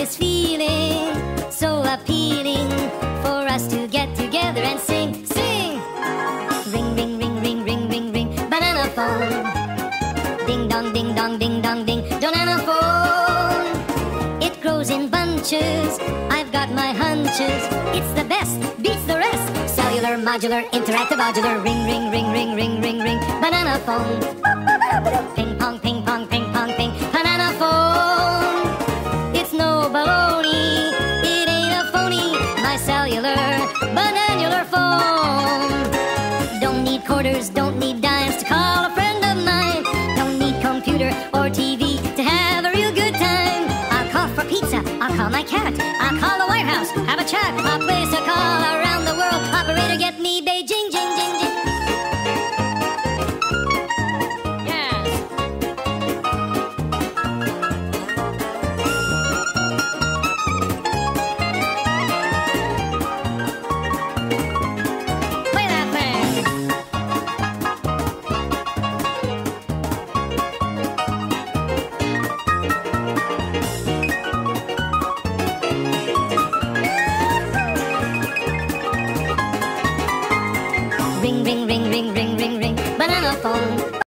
this feeling so appealing for us to get together and sing, sing. Ring, ring, ring, ring, ring, ring, ring, banana phone. Ding dong, ding dong, ding dong, ding, banana phone. It grows in bunches, I've got my hunches. It's the best, beats the rest. Cellular, modular, interactive, modular. Ring, ring, ring, ring, ring, ring, ring, banana phone. Ping pong, ping pong, ping pong, ping, banana phone. It's no baloney, it ain't a phony. My cellular, bananular phone. Don't need quarters, don't need dimes to call a friend of mine. Don't need computer or TV to have a real good time. I'll call for pizza, I'll call my cat.